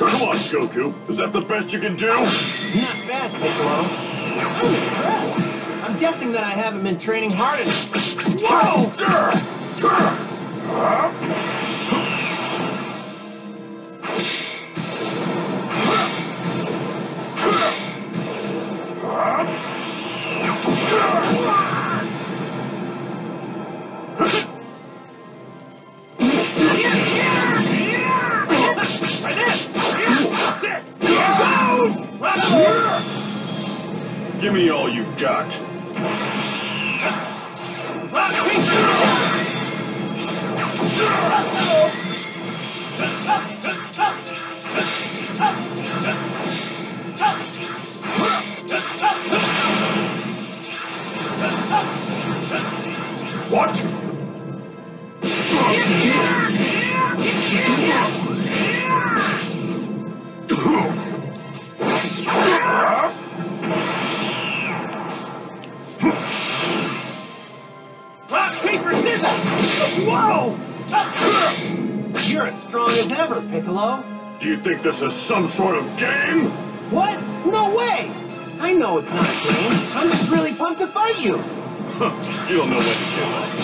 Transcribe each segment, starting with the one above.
Come on, Goku. Is that the best you can do? Not bad, Piccolo. I'm impressed. I'm guessing that I haven't been training hard enough. Whoa! Give me all you got. What? Whoa! You're as strong as ever, Piccolo. Do you think this is some sort of game? What? No way! I know it's not a game. I'm just really pumped to fight you. You don't know when to give up.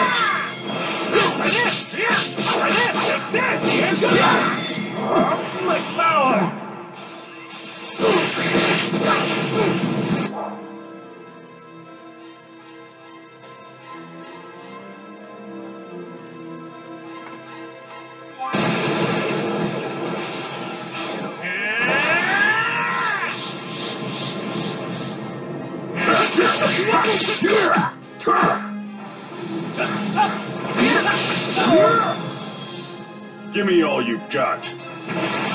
My power! Give me all you got.